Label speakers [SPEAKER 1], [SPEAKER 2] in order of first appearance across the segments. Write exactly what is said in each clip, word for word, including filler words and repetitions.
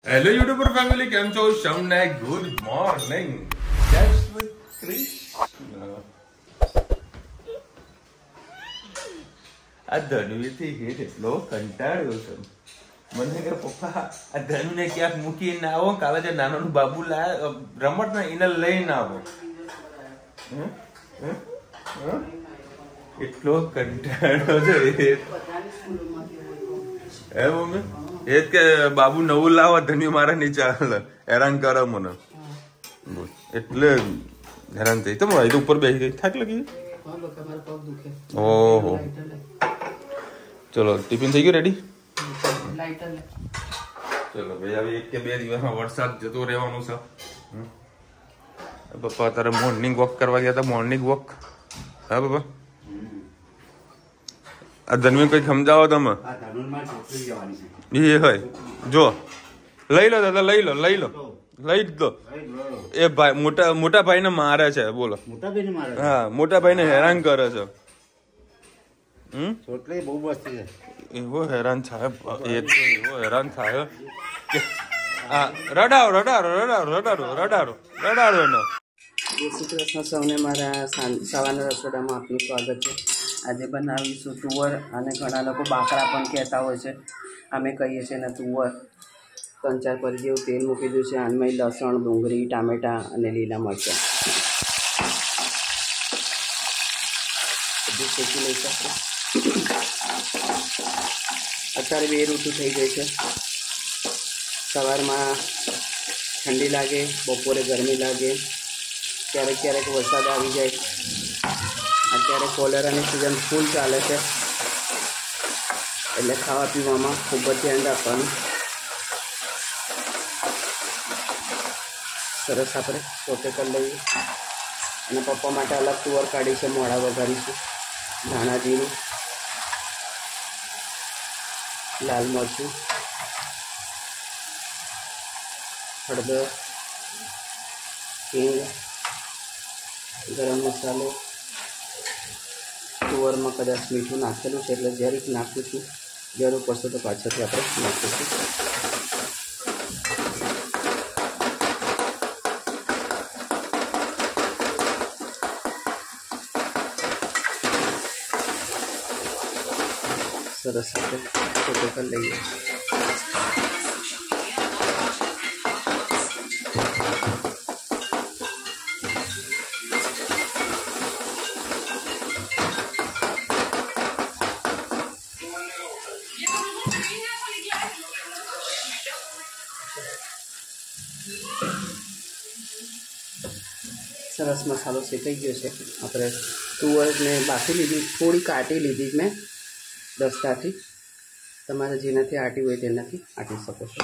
[SPEAKER 1] Hello YouTuber family, કેમ છો? સૌને ગુડ મોર્નિંગ. જય શ્રી કૃષ્ણ. આ ધનુથી હેઠ એટલો કંટાળ્યો છે મને કે પપ્પા આ ધનુને ક્યાંક મૂકીને આવો, કાલે જે નાનો બાબુ લાયા રમત ને એને લઈને આવો. એટલો કંટાળ્યો છે હે મમ્મી. એ જ કે બાબુ નવું લાવો, ધન્યુ મારા નીચે ચાલે, હેરાન કરે મને એટલે હેરાન થઈ. તો મારી તો ઉપર બેસી ગઈ, થાક લાગી. ઓહો, ચલો ટિફિન થઈ ગયું રેડી? ચલો ભાઈ, હવે એક કે બે દિવસમાં વરસાદ જતો રહેવાનું છે. પપ્પા તારે મોર્નિંગ વોક કરવા ગયા હતા. મોર્નિંગ વોક હા પપ્પા? આ ધન્યુ કઈ સમજાવો તમે. એ હોય જો લઈ લો દાદા, લઈ લો લઈ લો લઈ જ દો. એ ભાઈ મોટા મોટા ભાઈ ને મારે છે. બોલો, હા મોટા ભાઈ ને હેરાન કરે છે. હમ એવો હેરાન થાય, એ એવો હેરાન થાય કે હા રડારો રડારો રડારો રડારો રડારો રડારો એનો.
[SPEAKER 2] જય શ્રી કૃષ્ણ સૌને. મારા સવારના રસોડામાં આપનું સ્વાગત છે. આજે બનાવીશું તુવર, અને ઘણા લોકો બાકરા પણ કહેતા હોય છે, અમે કહીએ છીએ ને તુવર. ત્રણ ચાર પરી જેવું તેલ મૂકી દીધું છે. આનમાં લસણ, ડુંગળી, ટામેટાં અને લીલા મરચાં બધું શેકી લઈશું આપણે. અત્યારે બે ઋતુ થઈ ગઈ છે. સવારમાં ઠંડી લાગે, બપોરે ગરમી લાગે, ક્યારેક ક્યારેક વરસાદ આવી જાય. અત્યારે કોલેરાની સિઝન ફૂલ ચાલે છે, એટલે ખાવા પીવામાં ખૂબ જ ધ્યાન રાખવાનું. સરસ આપણે સોતે કરી લઈએ. અને પપ્પા માટે અલગ તુવર કાઢી છે, મોડા વઘારીશું. ધાણા જીરું, લાલ મરચું, હળદર, હિંગ, ગરમ મસાલો. તુવરમાં કદાચ મીઠું નાખેલું છે એટલે જરીક નાખું છું, જરૂર પડશે તો પાછળથી આપણે નાખીશું. સરસ આપણે ફોટો કરી લઈએ. સરસ મસાલો શેકાઈ ગયો છે. આપણે તુવરને બાફી લીધી, થોડી કાઢી લીધી મેં દસ્તાથી. તમારે જેનાથી આટી હોય તેનાથી આટી શકો છો.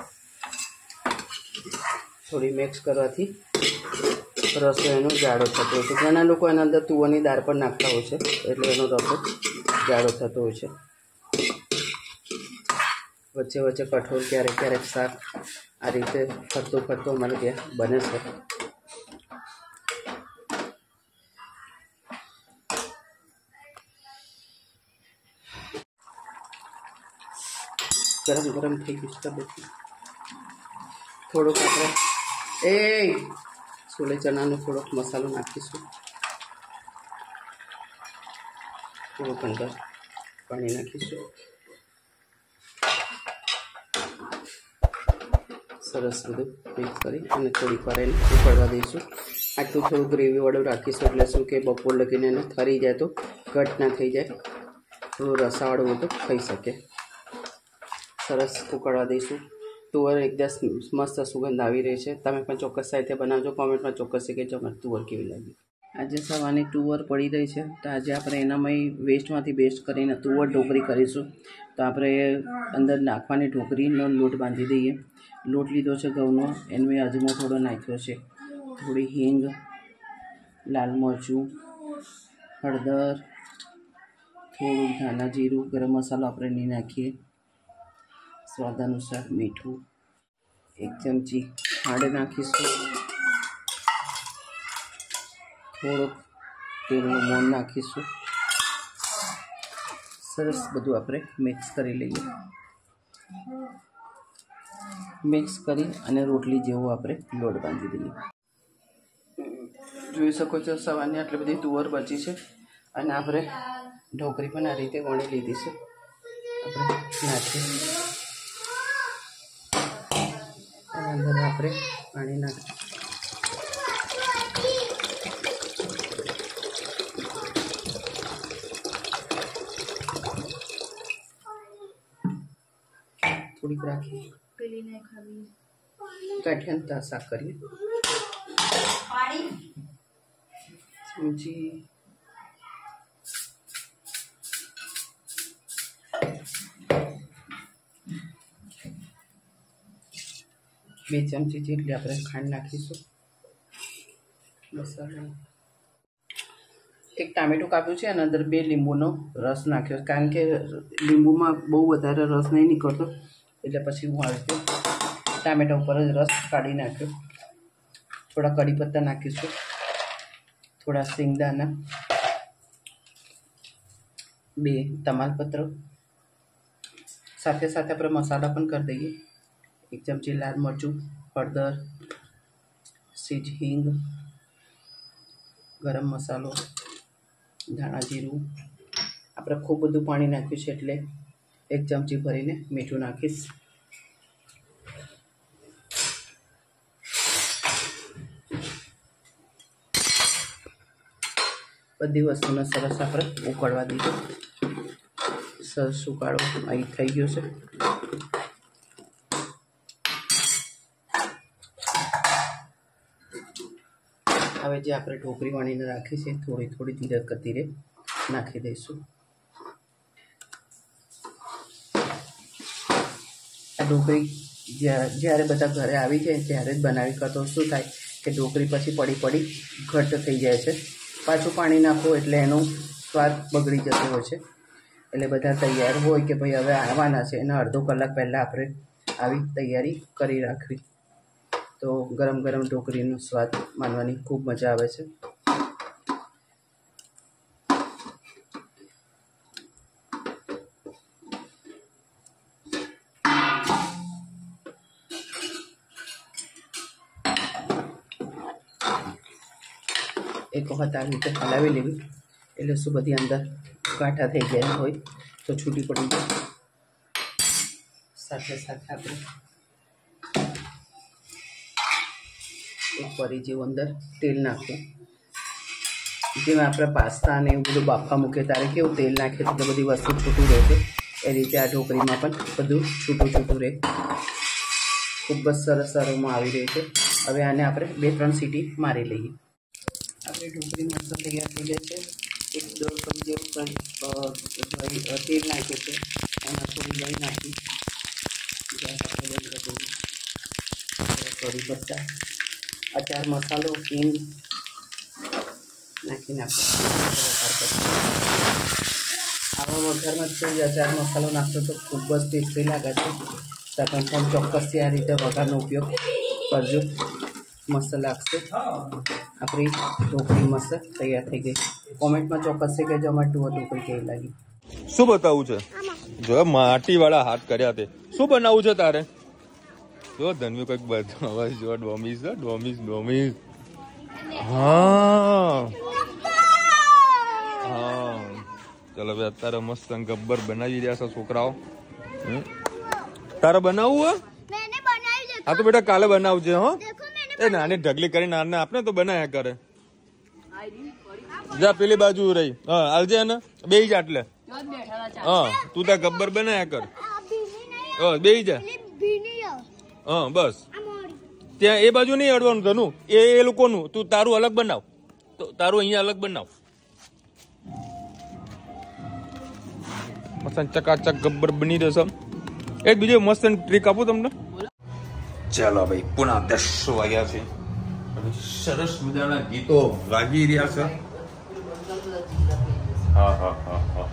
[SPEAKER 2] થોડી મિક્સ કરવાથી રસો એનો જાડો થતો હોય છે. ઘણા લોકો એના અંદર તુવરની દાળ પણ નાખતા હોય છે, એટલે એનો રસો જાડો થતો હોય છે. વચ્ચે વચ્ચે કઠોળ, ક્યારેક ક્યારેક શાક, આ રીતે ફરતો ફરતો અમારે ત્યાં બને છે. ગરમ ગરમ થઈ ગયું છે બધું. થોડુંક આપણે એ છોલે ચણાનો થોડોક મસાલો નાખીશું. થોડુંક અંદર પાણી નાખીશું. સરસ બધું મિક્સ કરી અને થોડીક વાર એને ઉકળવા દઈશું. આટલું થોડું ગ્રેવીવાળું રાખીશું, એટલે શું કે બપોર લગીને એને થરી જાય તો ઘટ ના થઈ જાય, થોડું રસાવાળું હોય તો ખાઈ શકે. સરસ ઉકળવા દઈશું. તુવર એકદમ મસ્ત સુગંધ આવી રહી છે. તમે પણ ચોક્કસ સાથે બનાવજો. કોમેન્ટમાં ચોક્કસ કહેજો અમારી તુવર કેવી લાગી. આજે સવારની તુવર પડી રહી છે, તો આજે આપણે એનામાં વેસ્ટમાંથી બેસ્ટ કરીને તુવર ઢોકળી કરીશું. તો આપણે અંદર નાખવાની ઢોકળીનો લોટ બાંધી દઈએ. લોટ લીધો છે ઘઉંનો, એનો અજમો થોડો નાખ્યો છે, થોડી હિંગ, લાલ મરચું, હળદર, થોડું ધાણા જીરું, ગરમ મસાલો આપણે નહીં નાખીએ, સ્વાદ અનુસાર મીઠું, એક ચમચી ખાંડ નાખીશું, થોડુંક તેલનું મોણ નાખીશું. સરસ બધું આપણે મિક્સ કરી લઈએ. મિક્સ કરી અને રોટલી જેવું આપણે લોટ બાંધી દઈએ. જોઈ શકો છો સવારની આટલી બધી તુવર બચી છે અને આપણે ઢોકળી પણ આ રીતે વણી લીધી છે. આપણે નાખી અંદર આપણે પાણી નાખી થોડીક રાખી ગાંઠિયાનું શાક કરીએ. ચમચી બે ચમચી જેટલી આપણે ખાંડ નાખીશું. મસાલા એક ટામેટું કાપ્યું છે અને અંદર બે લીંબુનો રસ નાખ્યો, કારણ કે લીંબુમાં બહુ વધારે રસ નહીં નીકળતો એટલે પછી હું આવી રીતે ટામેટા ઉપર જ રસ કાઢી નાખ્યો. થોડા કઢી પત્તા નાખીશું, થોડા સિંગદાણા, બે તમાલપત્ર, સાથે સાથે આપણે મસાલા પણ કરી દઈએ. એક ચમચી લાલ મરચું, હળદર, સીજ હિંગ, ગરમ મસાલો, ધાણા જીરું. આપણે ખૂબ બધું પાણી નાખ્યું છે એટલે એક ચમચી ભરીને મીઠું નાખીશ. બધી વસ્તુને સરસ આપણે ઉકળવા દીધું. સરસ ઉકાળો અહીં થઈ ગયો છે. હવે જે આપણે ઢોકળી વણીને રાખી છે થોડી થોડી ધીરે ધીરે નાખી દઈશું. આ ઢોકળી જ્યારે બધા ઘરે આવી જાય ત્યારે જ બનાવી, કરતો શું થાય કે ઢોકળી પછી પડી પડી ઘટ્ટ થઈ જાય છે. પાછું પાણી નાખો એટલે એનો સ્વાદ બગડી જતો હોય છે. એટલે બધા તૈયાર હોય કે ભાઈ હવે આવવાના છે એના અડધો કલાક પહેલાં આપણે આવી તૈયારી કરી રાખવી, તો ગરમ ગરમ ઢોકળીનો સ્વાદ માનવાની ખૂબ મજા આવે છે. એક વખત આવી રીતે હલાવી લેવી એટલે શું બધી અંદર ગાંઠા થઈ ગયા હોય તો છૂટી પડી જાય. સાથે સાથે આપણે એક પરી જેવું અંદર તેલ નાખવું. જેમાં આપણે પાસ્તા અને એવું બધું બાફા મૂકીએ ત્યારે કેવું તેલ નાખીએ તો બધી વસ્તુ છૂટું રહે છે, એ રીતે આ ઢોકળીમાં પણ બધું છૂટું છૂટું રહે. ખૂબ જ સરસ અરોમાં આવી રહ્યું છે. હવે આને આપણે બે ત્રણ સીટી મારી લઈએ. આપણે ઢોકળી મસ્ત તૈયાર થઈ જાય છે. એક દોઢ કપ જેવું તેલ નાખ્યું છે, એમાં થોડી દહીં નાખી, ગેસ આપણે બંધ કરી દઈએ. કઢી પત્તા, અચાર મસાલો, હિંગ નાખીને આપણે આવા વઘારમાં જ અચાર મસાલો નાખશો તો ખૂબ જ ટેસ્ટી લાગે છે. તમે પણ ચોક્કસથી આ રીતે વઘારનો ઉપયોગ કરજો, મસ્ત લાગશે. આપણી ઢોકળી મસ્ત તૈયાર થઈ ગઈ. કોમેન્ટમાં ચોક્કસથી કહેજો અમારી ઢોકળી કેવી લાગી.
[SPEAKER 1] શું બતાવું છે? જો માટી વાળા હાથ કર્યા તે. શું બનાવવું છે તારે? જો ધન્યુ કઈક બધા જો ડોમીસ ડોમીસ ડોમીસ. હા હા ચાલો હવે અત્યારે મસ્ત ગબ્બર બનાવી રહ્યા છે છોકરાઓ. તારે બનાવવું? હા તો બેટા કાલે બનાવજે. હો એ નાની ઢગલી કરી નાને આપને તો બનાયા કરે. જા પેલી બાજુ રહી. હા આવજે ને બે જા એટલે. હા તું ત્યાં ગબ્બર બનાયા કર. હા બે જા. હા બસ ત્યાં એ બાજુ નહીં અડવાનું ધનું, એ એ લોકોનું. તું તારું અલગ બનાવ, તો તારું અહીંયા અલગ બનાવ. મસ્ત ચકાચક ગબ્બર બની રહેશે. એક બીજો મસ્ત ટ્રીક આપું તમને. ચાલો ભાઈ પુનઃ દસ વાગ્યા છે. સરસ મજાના ગીતો વાગી રહ્યા છે. હા હા હા હા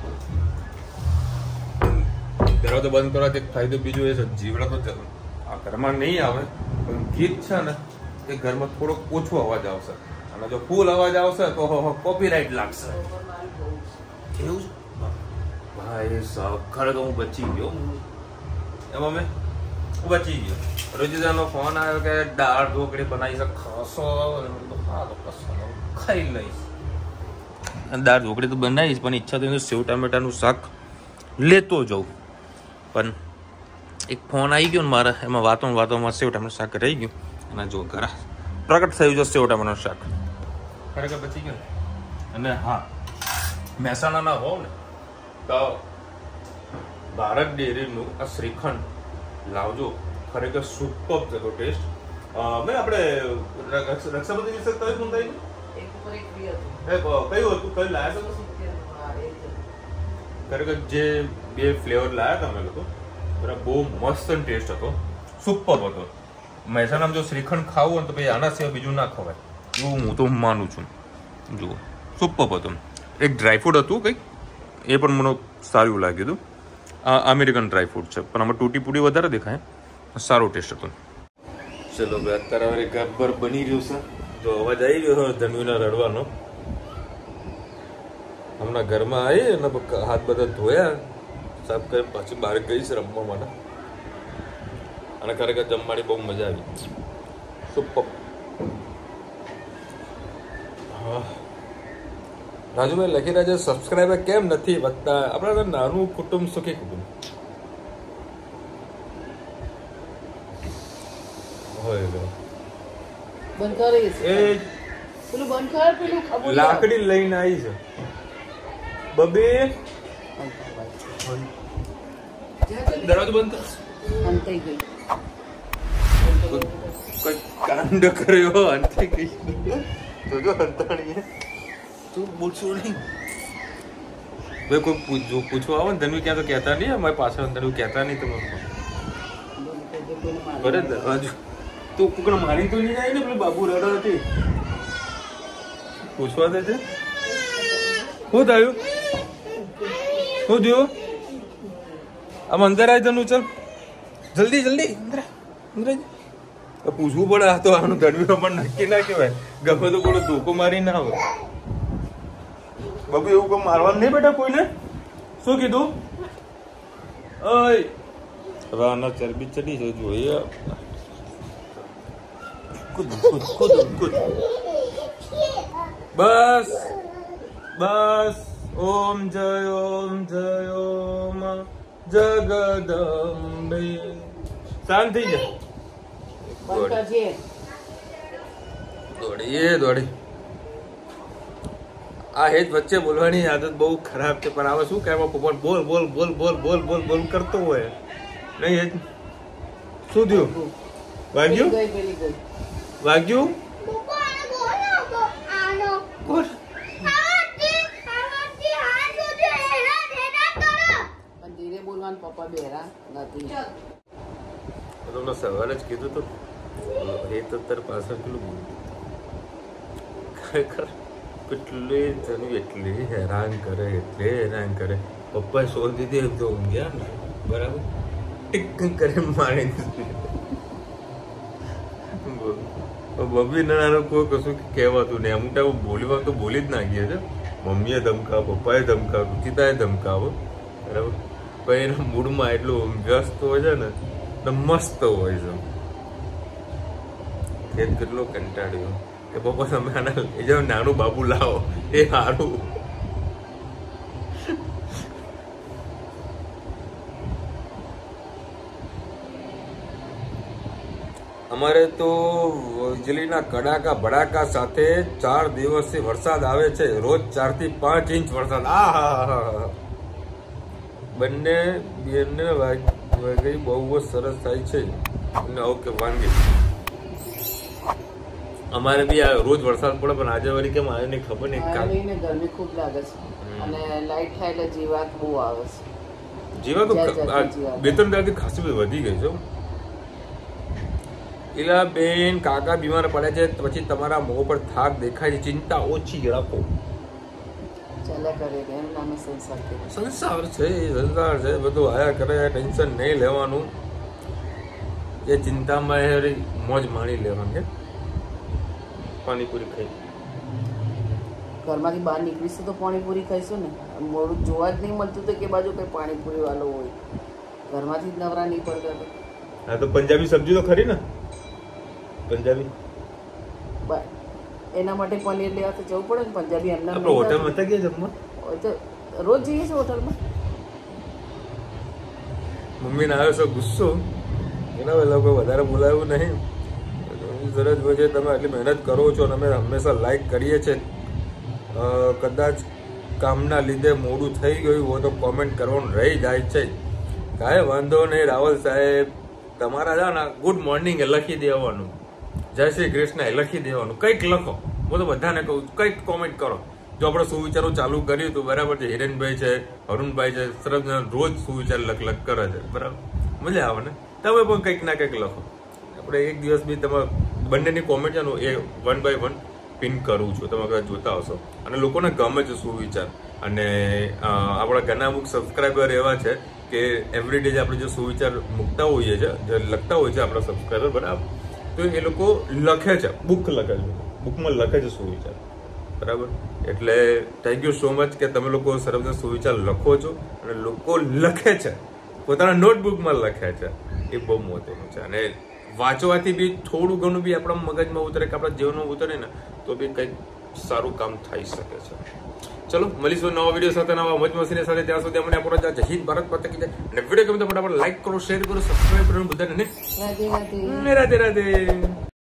[SPEAKER 1] દરવાજો બંધ કરવાથી ફાયદો બીજો એ છે, જીવડા તો આ ઘરમાં નહીં આવે પણ ગીત છે ને એ ઘરમાં થોડોક ઓછો અવાજ આવશે, અને જો ફૂલ અવાજ આવશે તો કોપીરાઇટ લાગશે. એવું ભાઈ સાહેબ ખરેખર હું બચી ગયો એમાં. મેં બચી ગયો. રોજીદાનો ફોન આવ્યો કે દાળ ઢોકળી બનાવી છે ખાસો, ખાઈ લઈશ. દાળ ઢોકળી તો બનાવીશ પણ ઈચ્છા થઈ સેવ ટામેટાનું શાક લેતો જાઉં, પણ એક ફોન આવી ગયો ને મારા, એમાં વાતો વાતોમાં સેવ ટામેટાનું શાક રહી ગયું અને જો ઘરા પ્રગટ થયું છે સેવ ટામેટાનું શાક ખરેખર બચી ગયું. અને હા, મહેસાણાના હોવ ને તો ભારત ડેરીનું આ શ્રીખંડ લાવજો, ખરેખર સુપર છે તો ટેસ્ટ. મેં આપણે રક્ષાબંધન વિશે કયું ફોન થઈ કયું હતું, કયું લાયા હતા? ખરેખર જે બે ફ્લેવર લાયા હતા અમે લોકો, બરાબર બહુ મસ્ત ટેસ્ટ હતો, સુપર હતો. મહેસાણામાં જો શ્રીખંડ ખાવું હોય તો પછી આના સિવાય બીજું ના ખવાય એવું હું તો માનું છું. જુઓ સુપર હતું. એક ડ્રાયફ્રૂટ હતું કંઈક, એ પણ મને સારું લાગ્યું હતું. આ અમેરિકન ડ્રાયફ્રૂટ છે પણ આમાં તૂટી ફૂટી વધારે દેખાય, સારો ટેસ્ટ હતો. ચલો ભાઈ અત્યારે હવે ગબ્બર બની રહ્યું છે, જો અવાજ આવી રહ્યો છે ધનવીના રડવાનો. હમણાં ઘરમાં આવી અને હાથ બધા ધોયા સાફ કરી પાછી બહાર ગઈ છે રમવા માટે. અને ખરેખર જમવાની બહુ મજા આવી, સુપર. હા રાજુભાઈ લખી રહ્યા છે સબસ્ક્રાઈબર કેમ નથી વધતા? આપણા નાનું કુટુંબ સુખી કુટુંબ લાકડી લઈને આવી છે બબે. દરવાજો બંધ કર. કાંડ કર્યો અંતે ગઈ જોજો અંતાણી તું બોલશો નહીં ભાઈ. કોઈ પૂછવું પૂછવા આવે ને ધનવી ક્યાં તો કહેતા નહીં, અમારી પાછળ ધનવી કહેતા નહીં તમે બરે દરવાજો તું કુકડ મારી તો નહીં જાય ને પેલું બાબુ રડો હતી પૂછવા દે છે. શું થયું? શું જોયું? આમ અંદર આવી જનું, ચાલ જલ્દી જલ્દી અંદર અંદર પૂછવું પડે. આ તો આનું ધનવીનો પણ નક્કી ના કહેવાય, ગમે તો કોઈ ધોકો મારી ના આવે. બાબુ એવું કોઈ મારવાનું નહીં બેટા કોઈને. શું કીધું? ઓય હવે આના ચરબી ચડી છે જોઈએ. કૂદ કૂદ કૂદ કૂદ. બસ બસ. ઓમ જય ઓમ જય ઓમ જગદંબે. શાંત થઈ જાય. દોડી દોડી આ હેજ વચ્ચે બોલવાની આદત બહુ ખરાબ છે, પણ આમાં શું કહેવા બોલ બોલ બોલ બોલ બોલ બોલ બોલ બોલ કરતો હોય નહીં. હેજ શું થયું? વાગ્યું વાગ્યું
[SPEAKER 2] પપ્પા બેરા નથી.
[SPEAKER 1] તમને સવારે જ કીધું તો એ તો તાર પાછળ પેલું ખરેખર કેટલી તને એટલી હેરાન કરે, એટલે હેરાન કરે. પપ્પાએ સોલ દીધી એમ તો ઊંઘ્યા ને બરાબર ટીક કરી મારી બબી નાનો કોઈ કશું કહેવાતું નહીં. અમુક ટાઈમ બોલીમાં તો બોલી જ નાખીએ છે. મમ્મીએ ધમકાવો, પપ્પાએ ધમકાવો, રુચિતાએ ધમકાવો બરાબર. પણ એના મૂડમાં એટલું વ્યસ્ત હોય છે ને મસ્ત હોય છે. ખેત કેટલો કંટાળ્યો કે પપ્પા તમે આના લઈ જાઓ, નાનું બાબુ લાવો એ સારું. અમારે તો વીજળીના કડાકા ભડાકા સાથે ચાર દિવસથી વરસાદ આવે છે, રોજ ચાર થી પાંચ ઇંચ વરસાદ. આ હા હા બંને બેને વાગી બહુ જ સરસ થાય છે. ઓકે વાનગી અમારે બી રોજ વરસાદ પડે, પણ આજે વળી કેમ આવ્યો નહીં ખબર નહીં.
[SPEAKER 2] ગરમી ખૂબ લાગે છે અને લાઈટ થાય એટલે જીવાત બહુ આવે છે.
[SPEAKER 1] જીવાત તો બે ત્રણ દાડથી ખાસી બધી વધી ગઈ છે. એલા બેન કાકા બીમાર પડે છે પછી તમારા મોં પર થાક દેખાય છે, ચિંતા ઓછી રાખો. સંસાર છે સંસાર છે બધું આયા કરે, ટેન્શન નહીં લેવાનું. એ ચિંતામાં મોજ માણી લેવાની છે. પાણીપુરી ખાઈ
[SPEAKER 2] ઘરમાંથી બહાર નીકળીશું તો પાણીપુરી ખાઈશું ને. મોડું જોવા જ નહીં મળતું તો કે બાજુ કઈ પાણીપુરી વાળો હોય. ઘરમાંથી જ નવરા નહીં પડતા તો
[SPEAKER 1] હા તો પંજાબી સબ્જી તો ખરી ને પંજાબી
[SPEAKER 2] એના માટે પનીર લેવા તો જવું પડે ને પંજાબી એમના
[SPEAKER 1] આપણે હોટલમાં હતા ગયા જમવા
[SPEAKER 2] રોજ જઈએ છીએ હોટલમાં.
[SPEAKER 1] મમ્મીને આવ્યો છે ગુસ્સો એના એ લોકો વધારે બોલાવ્યું નહીં. સરસ વજે તમે આટલી મહેનત કરો છો અને અમે હંમેશા લાઈક કરીએ છીએ. કદાચ કામના લીધે મોડું થઈ ગયું હોય તો કોમેન્ટ કરવાનું રહી જાય છે. કાંઈ વાંધો નહીં રાવલ સાહેબ, તમારા છે ને ગુડ મોર્નિંગ એ લખી દેવાનું, જય શ્રી કૃષ્ણ એ લખી દેવાનું, કંઈક લખો. હું તો બધાને કહું કંઈક કોમેન્ટ કરો. જો આપણે સુવિચારો ચાલુ કર્યું હતું બરાબર છે, હિરેનભાઈ છે, અરુણભાઈ છે, સરસ રોજ સુવિચાર લખ લખ કરે છે બરાબર, મજા આવે ને. તમે પણ કંઈક ના કંઈક લખો. આપણે એક દિવસ બી તમે બંનેની કોમેન્ટ છે ને એ વન બાય વન પિન કરું છું, તમે કદાચ જોતા હશો. અને લોકોને ગમે છે સુવિચાર. અને આપણા ઘણા અમુક સબસ્ક્રાઈબર એવા છે કે એવરીડે આપણે જે સુવિચાર મૂકતા હોઈએ છીએ, જે લખતા હોય છે આપણા સબસ્ક્રાઈબર બરાબર, તો એ લોકો લખે છે, બુક લખે છે, બુકમાં લખે છે સુવિચાર બરાબર. એટલે થેન્ક યુ સો મચ કે તમે લોકો સરસ સુવિચાર લખો છો અને લોકો લખે છે, પોતાના નોટબુકમાં લખે છે, એ બહુ મહત્વનું છે. અને વાંચવાથી બી થોડું ઘણું બી આપણા મગજમાં ઉતરે કે આપણા જીવનમાં ઉતરે ને તો બી કંઈક સારું કામ થઈ શકે છે. ચલો મળીશું નવા વિડીયો સાથે, નવા મોજ મસ્તીની સાથે. ત્યાં સુધી અમને આપણો જય હિન્દ ભારત માતા કી જય. અને વિડીયો ગમે તો ફટાફટ લાઈક કરો, શેર કરો, સબસ્ક્રાઈબ કરો બધાને. રાધે રાધે રાધે રાધે.